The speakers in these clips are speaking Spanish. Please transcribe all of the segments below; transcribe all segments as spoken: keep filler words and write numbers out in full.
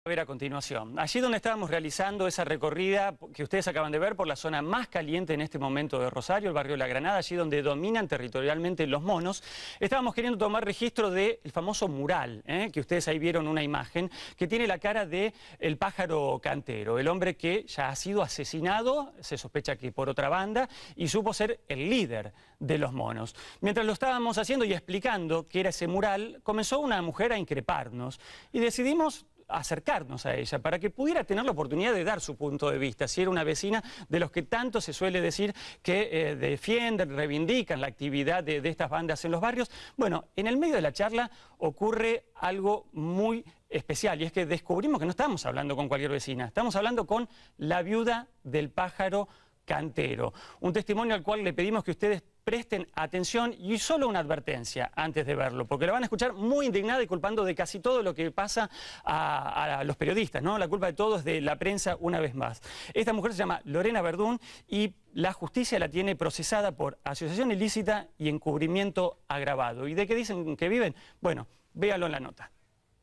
A ver a continuación, allí donde estábamos realizando esa recorrida que ustedes acaban de ver por la zona más caliente en este momento de Rosario, el barrio La Granada, allí donde dominan territorialmente los monos, estábamos queriendo tomar registro del famoso mural, ¿eh? que ustedes ahí vieron una imagen, que tiene la cara de el pájaro cantero, el hombre que ya ha sido asesinado, se sospecha que por otra banda, y supo ser el líder de los monos. Mientras lo estábamos haciendo y explicando qué era ese mural, comenzó una mujer a increparnos y decidimos acercarnos a ella para que pudiera tener la oportunidad de dar su punto de vista, si era una vecina de los que tanto se suele decir que eh, defienden, reivindican la actividad de, de estas bandas en los barrios. Bueno, en el medio de la charla ocurre algo muy especial y es que descubrimos que no estamos hablando con cualquier vecina, estamos hablando con la viuda del pájaro cantero, un testimonio al cual le pedimos que ustedes presten atención y solo una advertencia antes de verlo, porque la van a escuchar muy indignada y culpando de casi todo lo que pasa a, a los periodistas, ¿no? La culpa de todo es de la prensa una vez más. Esta mujer se llama Lorena Verdún y la justicia la tiene procesada por asociación ilícita y encubrimiento agravado. ¿Y de qué dicen que viven? Bueno, véalo en la nota.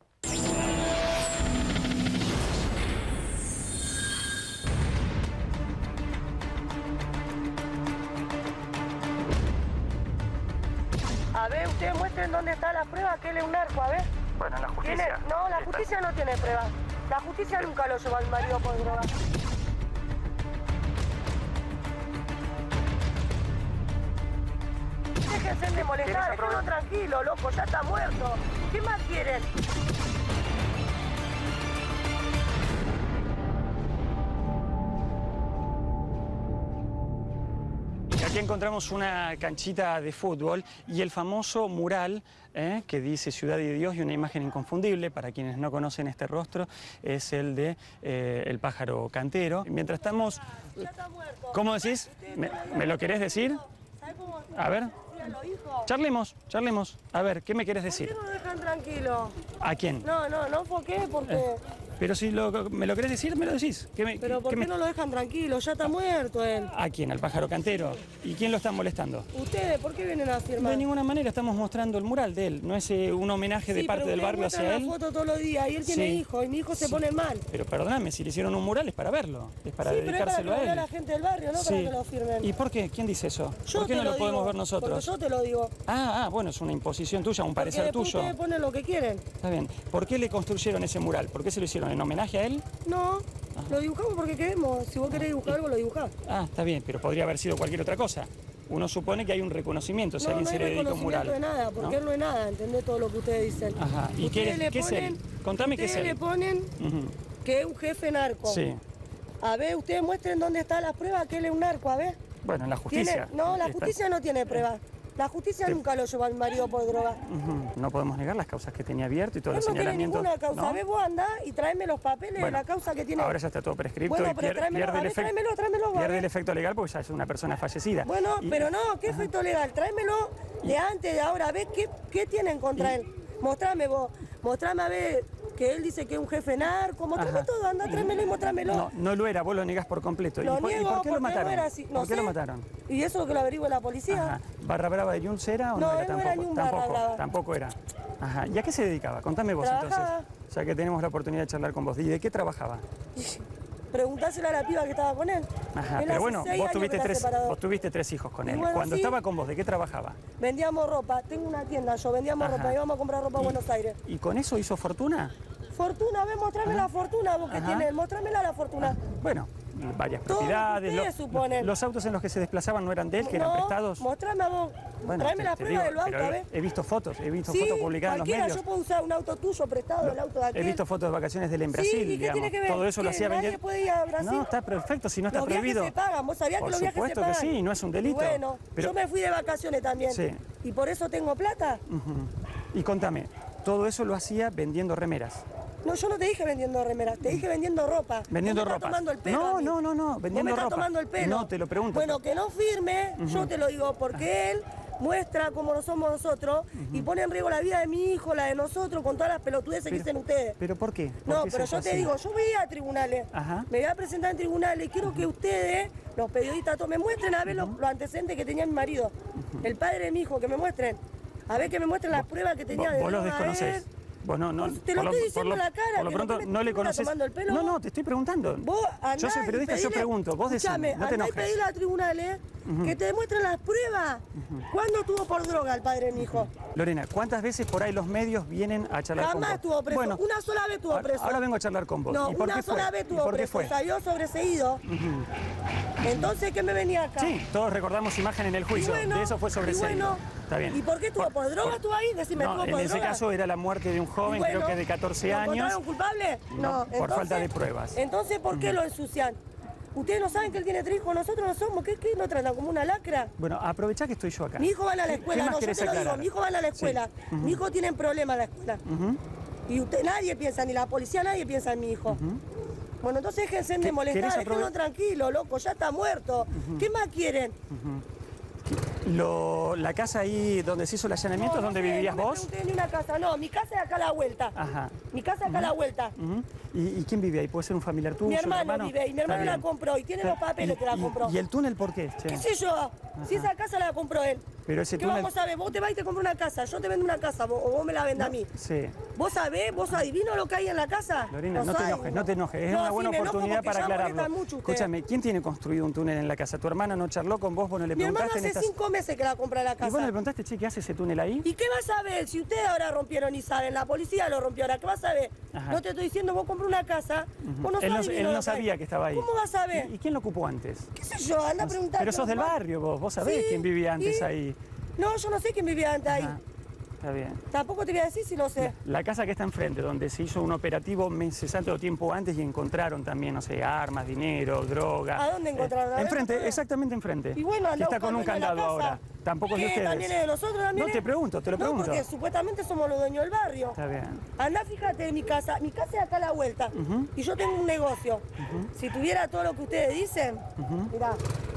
A ver, ustedes muestren dónde está la prueba, que él es un narco, a ver. Bueno, la justicia... ¿Tiene? No, la justicia no tiene prueba. La justicia nunca lo llevó al marido por droga. Déjense de molestar, déjenlo tranquilo, loco, ya está muerto. ¿Qué más quieren? Aquí encontramos una canchita de fútbol y el famoso mural eh, que dice Ciudad de Dios y una imagen inconfundible, para quienes no conocen este rostro, es el de eh, el pájaro cantero. Mientras estamos... ¿Cómo decís? ¿Me, ¿me lo querés decir? A ver. Charlemos, charlemos. A ver, ¿qué me querés decir? ¿Por qué no lo dejan tranquilo? ¿A quién? No, no, no, ¿por qué? Porque... Eh. Pero si lo, me lo querés decir, me lo decís. ¿Qué me, ¿Pero por qué, qué me... no lo dejan tranquilo? Ya está muerto él. ¿A quién? ¿Al pájaro cantero? ¿Y quién lo está molestando? ¿Ustedes por qué vienen a firmar? De ninguna manera, estamos mostrando el mural de él. No es eh, un homenaje sí, de parte del barrio hacia él. Sí, foto todos los días y él tiene sí. hijos y mi hijo se sí. pone mal. Pero perdóname, si le hicieron un mural es para verlo. Es para sí, dedicárselo pero es para que a él. lo vea la gente del barrio, no sí. para que lo firmen. ¿Y por qué? ¿Quién dice eso? Yo ¿Por qué no lo, lo podemos digo, ver nosotros? Porque yo te lo digo. Ah, ah, bueno, es una imposición tuya, un porque parecer tuyo. Ustedes ponen lo que quieren. Está bien. ¿Por qué le construyeron ese mural? ¿Por qué se lo hicieron? ¿En homenaje a él? No. Ajá. Lo dibujamos porque queremos. Si vos querés dibujar algo, lo dibujás. Ah, está bien, pero podría haber sido cualquier otra cosa. Uno supone que hay un reconocimiento si no, alguien no se le dedica un mural. No hay reconocimiento de nada, porque ¿no? él no es nada, ¿entendés todo lo que ustedes dicen? Ajá. ¿Y qué, le qué ponen, es él? Contame qué es él. Ustedes le ponen uh-huh. que es un jefe narco. Sí. A ver, ustedes muestren dónde está la prueba que él es un narco, a ver. Bueno, en la justicia. ¿Tiene? No, la está... justicia no tiene prueba. La justicia ¿Te... nunca lo llevó al marido por droga. Uh-huh. No podemos negar las causas que tenía abierto y todos él los no señalamientos. No tiene ninguna causa. ¿No? Ve vos andá y tráeme los papeles bueno, de la causa que tiene. Ahora ya está todo prescripto bueno, y pero pierde, tráemelo, pierde, el, ver, efecto, tráemelo, tráemelo, pierde el efecto legal porque ya es una persona fallecida. Bueno, y... pero no, ¿qué efecto legal? Tráemelo de y... antes, de ahora. Ve qué, qué tienen contra y... él. Mostrame vos, mostrame a ver que él dice que es un jefe narco, mostrame todo, anda, tráemelo y mostrámelo. No, no lo era, vos lo negás por completo. Lo ¿Y, por, niego ¿Y por qué lo mataron? No así. No ¿Por qué sé. lo mataron? ¿Y eso que lo averigua la policía? Ajá. ¿Barra brava de Yunce era o no, no era él tampoco? No era ni un tampoco, barra brava. Tampoco era. Ajá. ¿Y a qué se dedicaba? Contame vos Trabajaba. entonces. Ya que tenemos la oportunidad de charlar con vos. ¿Y de qué trabajaba? Preguntáselo a la piba que estaba con él. Ajá, él pero bueno, vos tuviste, tres, vos tuviste tres hijos con y él. Bueno, Cuando sí, estaba con vos, ¿de qué trabajaba? Vendíamos ropa. Tengo una tienda yo, vendíamos Ajá. ropa. Íbamos a comprar ropa a Buenos Aires. ¿Y con eso hizo fortuna? Fortuna, ve, mostrame Ajá. la fortuna vos que Ajá. tienes. Mostrámela la fortuna. Ajá. Bueno, varias todo propiedades. Lo suponen. Los autos en los que se desplazaban no eran de él, que no, eran prestados. Mostrame a vos. Bueno, Tráeme la prueba del auto, a ver. He visto fotos, he visto sí, fotos publicadas en los medios. Yo puedo usar un auto tuyo prestado, no, el auto de aquel. He visto fotos de vacaciones de él en Brasil, sí, ¿y qué digamos. Tiene que ver? Todo eso lo hacía nadie vender. Puede ir a Brasil? No, está perfecto, si no está los prohibido. Los viajes se pagan, vos sabías por que los viajes se pagan. Por supuesto que sí, no es un delito. Y bueno, pero... yo me fui de vacaciones también. Sí. Y por eso tengo plata. Uh-huh. Y contame, todo eso lo hacía vendiendo remeras. No, yo no te dije vendiendo remeras, te dije vendiendo ropa. Vendiendo ropa. ropa. Tomando el pelo no, no, no, no, vendiendo me ropa. tomando el pelo. No, te lo pregunto. Bueno, que no firme, uh-huh. yo te lo digo, porque él muestra cómo no somos nosotros uh-huh. y pone en riesgo la vida de mi hijo, la de nosotros, con todas las pelotudeces pero, que dicen ustedes. ¿Pero por qué? ¿Por no, qué pero yo así? te digo, yo voy a ir a tribunales, Ajá. me voy a presentar en tribunales y quiero uh-huh. que ustedes, los periodistas, todos, me muestren a ver uh-huh. los, los antecedentes que tenía mi marido, uh-huh. el padre de mi hijo, que me muestren, a ver que me muestren las pruebas que tenía de ¿Vos los droga desconocés? Vos no, no, Te lo por estoy diciendo por en la cara. Por lo que pronto no, me- no le me conoces. tomando el pelo. No, no, te estoy preguntando. Vos andá Yo soy periodista, y yo pedile- pregunto. Vos Escuchame, decime, no te andá y enojes. pedile a tribunales uh-huh. que te demuestren las pruebas. Uh-huh. ¿Cuándo estuvo por droga el padre de mi hijo? Lorena, ¿cuántas veces por ahí los medios vienen a charlar con vos? Jamás estuvo preso. Bueno, una sola vez estuvo preso. Ahora vengo a charlar con vos. No, ¿Y por una qué sola fue? vez ¿Y estuvo por qué preso. fue? Salió sobreseído. Uh-huh. Entonces, ¿qué me venía acá? Sí, todos recordamos imagen en el juicio. Bueno, de eso fue sobreseído. Bueno, está bien. ¿Y por qué estuvo? ¿Por, ¿Por droga estuvo ahí? Decime, no, ¿estuvo en por ese droga? caso era la muerte de un joven, Bueno, creo que de catorce ¿lo años. encontraron culpable? No, No, por entonces, falta de pruebas. Entonces, ¿por qué Uh-huh. lo ensucian? ¿Ustedes no saben que él tiene tres hijos? Nosotros no somos. ¿Qué, qué lo tratan como una lacra? Bueno, aprovechá que estoy yo acá. Mi hijo va a la ¿Qué- escuela, qué más no, yo querés te lo digo, aclarar? mi hijo va a la escuela. Sí. Uh-huh. Mi hijo tiene problemas en la escuela. Uh-huh. Y usted, nadie piensa, ni la policía, nadie piensa en mi hijo. Uh-huh. Bueno, entonces déjense de ¿Qué- molestar, querés déjenlo aprove- tranquilo, loco, ya está muerto. Uh-huh. ¿Qué más quieren? Lo, la casa ahí donde se hizo el allanamiento, No, no ¿dónde sé, vivías no me vos? pregunté ni una casa, no, mi casa es acá a la vuelta. Ajá. Mi casa es acá a la vuelta. Uh-huh. ¿Y, y quién vive ahí? ¿Puede ser un familiar tuyo? Mi un hermano, vive y mi Está hermano la bien. compró y tiene los papeles ¿Y- que la y- compró. ¿Y el túnel por qué? Che? ¿Qué sé yo? Si esa casa la compró él. Pero ese ¿Qué túnel... vamos a ver? Vos te vas y te compras una casa, yo te vendo una casa vos- o vos me la vendés a mí. Sí. ¿Vos sabés? ¿Vos adivinás lo que hay en la casa? Lorena, no te sabés, enojes, no te enojes. Es No, una sí, buena me enojo oportunidad porque para ya aclararlo. molestan mucho ustedes. Escúchame, ¿quién tiene construido un túnel en la casa? ¿Tu hermana no charló con vos? Vos no le Mi hermano preguntaste hace en estas... cinco meses que la compra la ¿Y vos no casa. le preguntaste, che, qué hace ese túnel ahí? ¿Y qué vas a ver? Si ustedes ahora rompieron y saben, la policía lo rompió ahora, ¿qué vas a ver? Ajá. No te estoy diciendo, vos compré una casa, vos no Él no, sabés ni él lo no que sabía hay. que estaba ahí. ¿Cómo vas a ver? ¿Y, y quién lo ocupó antes? ¿Qué sé yo? Anda a preguntar. Pero sos del barrio vos, vos sabés Sí, quién vivía antes ¿y? ahí. No, yo no sé quién vivía antes ahí. Ajá. Está bien. Tampoco te voy a decir si no sé. La casa que está enfrente, donde se hizo un operativo meses antes o tiempo antes y encontraron también, no sé, armas, dinero, droga. ¿A dónde encontraron? A ver, enfrente, ¿dónde? exactamente enfrente. Y bueno, que anda está con un buscando en la candado casa. ahora. Tampoco es de ¿Qué? ustedes. ¿También es de nosotros? ¿También No, es? te pregunto, te lo pregunto. No, porque supuestamente somos los dueños del barrio. Está bien. Andá, fíjate en mi casa. Mi casa es acá a la vuelta. Ujú. Y yo tengo un negocio. Ujú. Si tuviera todo lo que ustedes dicen, Ujú. mirá.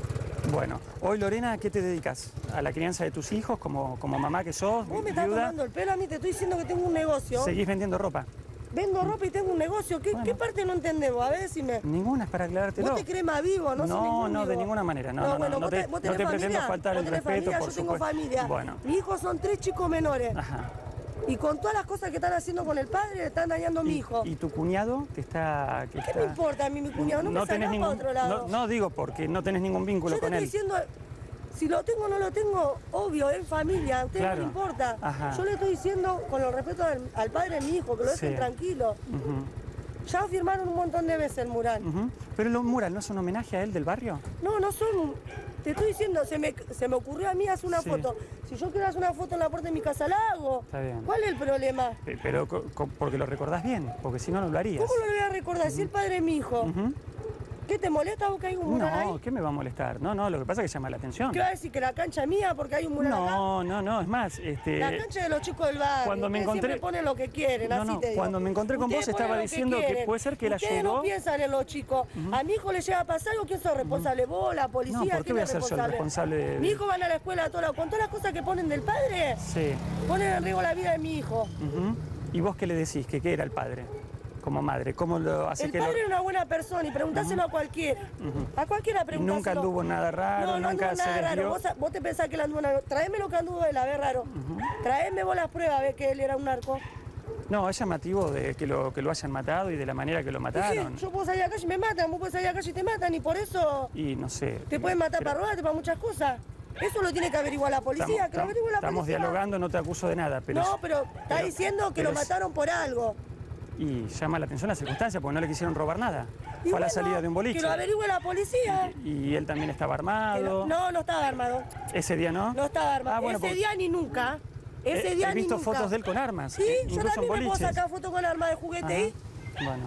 Bueno, hoy Lorena, ¿a qué te dedicas? ¿A la crianza de tus hijos como, como mamá que sos? Vos me estás viuda? tomando el pelo a mí, te estoy diciendo que tengo un negocio. ¿Seguís vendiendo ropa? Vendo ropa y tengo un negocio. ¿Qué, Bueno. ¿qué parte no entendemos? A ver, decime. Ninguna es para aclarártelo. ¿Vos te crees más vivo? No, soy No, ningún no, de vivo. ninguna manera. No, no, no, bueno, no vos te- te- vos no tenés te pretendo familia. faltar el Vos tenés respeto, familia, por yo tengo supuesto. familia. Bueno. Mis hijos son tres chicos menores. Ajá. Y con todas las cosas que están haciendo con el padre, están dañando a mi ¿Y, hijo. y tu cuñado que está... Que ¿Qué está... me importa a mí, mi cuñado? No, me tenés sacás ningún, para otro lado. no, no digo porque no tenés ningún vínculo Yo te con estoy él. diciendo, si lo tengo o no lo tengo, obvio, es familia, a usted Claro. no le importa. Ajá. Yo le estoy diciendo, con el respeto al, al padre de mi hijo, que lo dejen Sí. tranquilo. Ujú, Ya firmaron un montón de veces el mural. ujú. Pero el mural, ¿no es un homenaje a él del barrio? No, no son... Te estoy diciendo, se me, se me ocurrió a mí hacer una Sí. foto. Si yo quiero hacer una foto en la puerta de mi casa, la hago. Está bien. ¿Cuál es el problema? Pe- Pero co- co- porque lo recordás bien, porque si no, no lo harías. ¿Cómo lo voy a recordar? Si el padre de mi hijo. Ujú. ¿Qué te molesta vos que hay un mural No, ahí? ¿qué me va a molestar? No, no, lo que pasa es que llama la atención. ¿Qué va a decir? ¿Que la cancha es mía porque hay un mural acá? No, no, no, es más, este... La cancha de los chicos del barrio. Cuando me Ustedes encontré- siempre ponen lo que quieren, No, así no, te digo. cuando me encontré con vos Ustedes estaba ponen lo diciendo que quieren. puede ser que él Ustedes ayudó. no piensan en los chicos. A mi hijo le llega a pasar algo, ¿quién sos responsable? ¿Vos, la policía? No, ¿por qué ¿Quién voy a es ser yo el responsable de- Mi hijo van a la escuela todo lo- con todas las cosas que ponen del padre, Sí. ponen en riesgo la vida de mi hijo. Ujú. ¿Y vos qué le decís? ¿Que qué era el padre? Como madre, ¿cómo lo hace El que padre lo... era una buena persona y preguntáselo a cualquiera. A cualquiera Y preguntáselo. nunca anduvo nada raro, No, no nunca anduvo se nada raro. desvió? Vos, vos te pensás que él anduvo nada. Traeme lo que anduvo él, a ver raro. Traeme vos las pruebas, a ver que él era un narco. No, es llamativo de que lo, que lo hayan matado y de la manera que lo ¿Y qué? mataron. Yo puedo salir a la calle y me matan, vos podés salir a la calle y te matan, y por eso Y no sé... te pueden matar pero- para robarte, para muchas cosas. Eso lo tiene que averiguar la policía, Estamos, que lo averigüe la estamos policía. dialogando, no te acuso de nada, pero... No, es- pero está pero- diciendo que pero lo es- mataron por algo. Y llama la atención la circunstancia, porque no le quisieron robar nada. Y Fue a la bueno, salida de un boliche. Que lo averigüe la policía. Y él también estaba Que armado. No, no, no estaba armado. Ese día no. No estaba armado. Ah, bueno, Ese porque- día ni nunca. Ese He- día he ni visto nunca. fotos de él con armas, Sí, eh, yo incluso en también me puedo boliches. sacar fotos con armas de juguete Ajá. ahí. Bueno.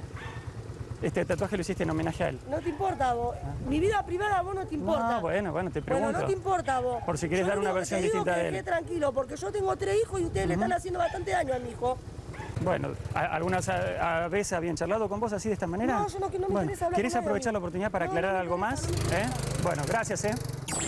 Este tatuaje lo hiciste en homenaje a él. No te importa a vos. Mi vida privada a vos no te importa. No, bueno, bueno, te pregunto. Bueno, no te importa a vos. Por si querés Yo dar lo una único que versión te digo distinta que de él. esté tranquilo, porque yo tengo tres hijos y ustedes le están haciendo bastante daño a mi hijo. Bueno, ¿a- ¿algunas a- a veces habían charlado con vos así de esta manera? No, yo no- que no me Bueno, interesa hablar ¿querés con nadie. aprovechar la oportunidad para No, aclarar no me algo más? interesa, ¿Eh? Bueno, gracias, ¿eh?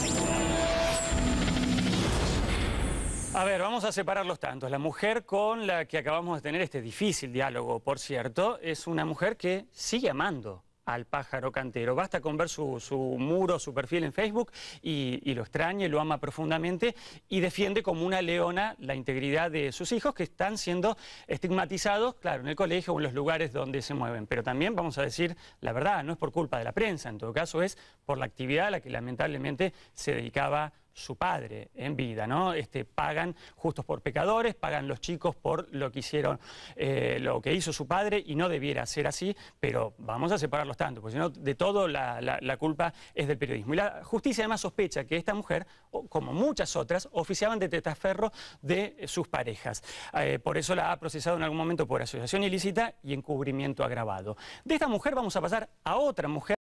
A ver, vamos a separar los tantos. La mujer con la que acabamos de tener este difícil diálogo, por cierto, es una mujer que sigue amando al pájaro cantero. Basta con ver su, su muro, su perfil en Facebook y, y lo extraña y lo ama profundamente y defiende como una leona la integridad de sus hijos que están siendo estigmatizados, claro, en el colegio o en los lugares donde se mueven. Pero también vamos a decir la verdad, no es por culpa de la prensa, en todo caso es por la actividad a la que lamentablemente se dedicaba su padre en vida, ¿no? Este, pagan justos por pecadores, pagan los chicos por lo que hicieron, eh, lo que hizo su padre y no debiera ser así, pero vamos a separarlos tanto, porque si no, de todo la, la, la culpa es del periodismo. Y la justicia además sospecha que esta mujer, como muchas otras, oficiaban de testaferro de sus parejas. Eh, por eso la ha procesado en algún momento por asociación ilícita y encubrimiento agravado. De esta mujer vamos a pasar a otra mujer